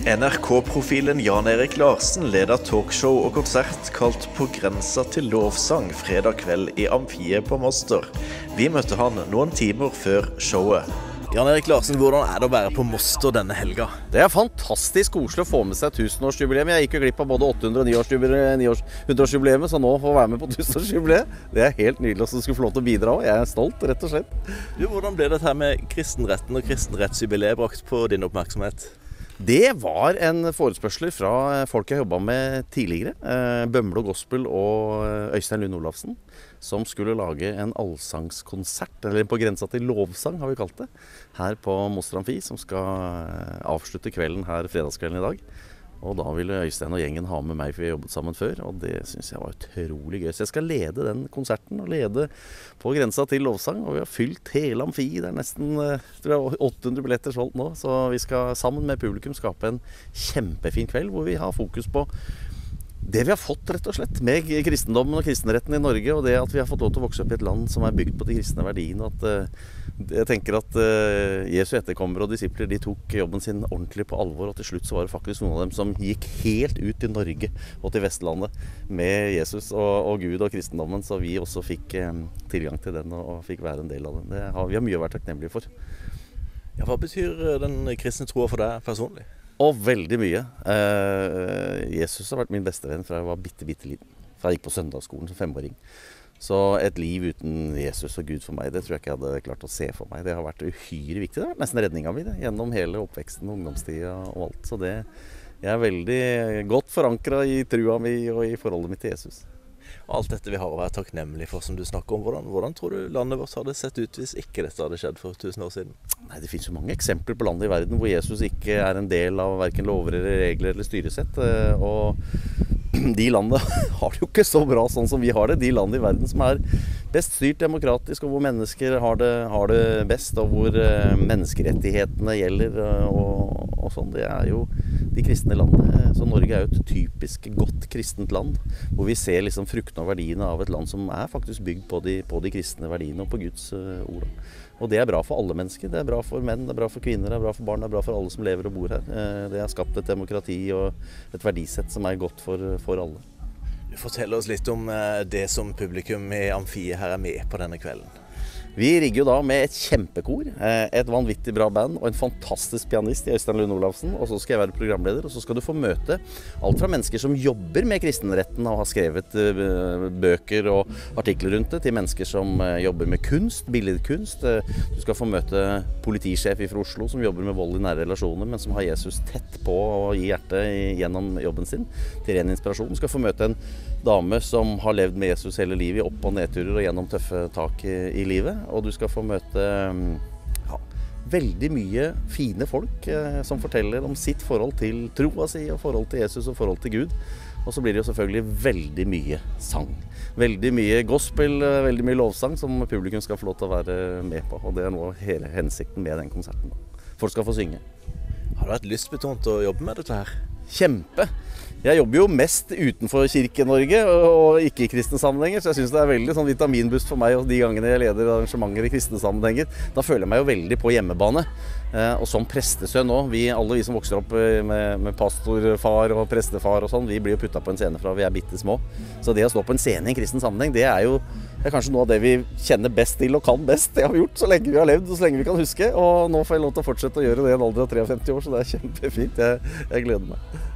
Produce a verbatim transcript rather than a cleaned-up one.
N R K-profilen Jan Erik Larsen leder talkshow og konsert kalt På grensa til lovsang fredag kveld i Amfiet på Moster. Vi møtte han noen timer før showet. Jan Erik Larsen, hvordan er det å være på Moster denne helga? Det er fantastisk koselig å få med seg tusenårsjubileum. Jeg gikk jo glipp av både åtte hundre- og hundreårsjubileum, så nå får jeg være med på tusenårsjubileet. Det er helt nydelig at du skulle få lov til å bidra, og jeg er stolt, rett og slett. Du, hvordan ble dette her med kristenretten og kristenrettsjubileet brakt på din oppmerksomhet? Det var en forespørsler fra folk jeg jobbet med tidligere, Bømlo Gospel og Øystein Lund Olafsen, som skulle lage en allsangskonsert, eller på grensa til lovsang har vi kalt det, her på Moster Amfi, som skal avslutte kvelden her fredagskvelden i dag. Og da ville Øystein og gjengen ha med meg, for vi har jobbet sammen før, og det synes jeg var utrolig gøy. Så jeg skal lede den konserten, og lede på grensa til lovsang, og vi har fylt hele Amfi. Det er nesten tror jeg, åtte hundre billetter solgt nå, så vi skal sammen med publikum skape en kjempefin kveld, hvor vi har fokus på det vi har fått rett og slett med kristendommen og kristenretten i Norge, og det at vi har fått lov til å vokse opp i et land som er bygd på de kristne verdiene. At, uh, jeg tenker at uh, Jesu etterkommere og disipler, de tok jobben sin ordentlig på alvor, og til slutt så var det faktisk noen av dem som gikk helt ut til Norge og til Vestlandet med Jesus og, og Gud og kristendommen, så vi også fikk um, tilgang til den og, og fikk være en del av den. Det har, vi har mye å være takknemlige for. Ja, hva betyr den kristne troa for deg personlig? Og veldig mye. Eh, Jesus har vært min beste venn fra jeg var bitte, bitte liten. Fra jeg gikk på søndagsskolen som femåring. Så et liv uten Jesus og Gud for meg, det tror jeg ikke jeg hadde klart å se for meg. Det har vært uhyre viktig. Det har vært nesten redninga mi det, gjennom hele oppveksten og ungdomstida og alt. Så det, jeg er veldig godt forankret i trua mi og i forholdet mitt til Jesus. Og alt dette vi har å være takknemlig for, som du snakker om, hvordan, hvordan tror du landet vårt hadde sett ut hvis ikke dette hadde skjedd for tusen år siden? Nei, det finnes jo mange eksempler på land i verden hvor Jesus ikke er en del av hverken lover eller regler eller styresett. Og de landene har det jo ikke så bra sånn som vi har det. De landene i verden som er best styrt demokratisk, og hvor mennesker har det, har det best, og hvor menneskerettighetene gjelder og, og sånn, det er jo de kristne landene. Så Norge er jo et typisk godt kristent land, hvor vi ser liksom fruktene og verdiene av et land som er faktisk bygd på de, på de kristne verdiene og på Guds uh, ord. Og det er bra for alle mennesker. Det er bra for menn, det er bra for kvinner, det er bra for barn, det er bra for alle som lever og bor her. Uh, det har skapt et demokrati og et verdisett som er godt for, for alle. Du forteller oss litt om uh, det som publikum i Amfiet her er med på denne kvelden. Vi rigger jo da med et kjempekor, et vanvittig bra band og en fantastisk pianist i Øystein Lund Olafsen, og så skal jeg være programleder, og så skal du få møte alt fra mennesker som jobber med kristenretten og har skrevet bøker og artikler rundt det, til mennesker som jobber med kunst, billedkunst. Du skal få møte politisjef fra Oslo som jobber med vold i nære relasjoner, men som har Jesus tett på og i hjertet gjennom jobben sin, til ren inspirasjon. Du skal få møte en dame som har levd med Jesus hele livet, i opp- og nedturer og gjennom tøffe tak i, i livet. Og du skal få møte ja, veldig mye fine folk eh, som forteller om sitt forhold til troa si, og forhold til Jesus og forhold til Gud. Og så blir det jo selvfølgelig veldig mye sang. Veldig mye gospel, veldig mye lovsang som publikum skal få lov til å være med på. Og det er noe av hele hensikten med den konserten. Folk skal få synge. Har det vært lystbetont å jobbe med dette her? Kjempe! Jeg jobber jo mest utenfor Kirke-Norge og ikke i kristne sammenhenger, så jeg synes det er veldig sånn vitaminboost for meg og de gangene jeg leder arrangementer i kristne sammenhenger. Da føler jeg meg jo veldig på hjemmebane. Og som prestesønn også, vi, alle vi som vokser opp med, med pastorfar og prestefar og sånn, vi blir jo puttet på en scene fra vi er bitte små. Så det å stå på en scene i en kristen sammenheng, det er jo det er kanskje noe av det vi kjenner best til og kan best. Det har vi gjort så lenge vi har levd og så lenge vi kan huske. Og nå får jeg lov til å fortsette å gjøre det i en alder av femtitre år, så det er kjempefint. Jeg, jeg gleder meg.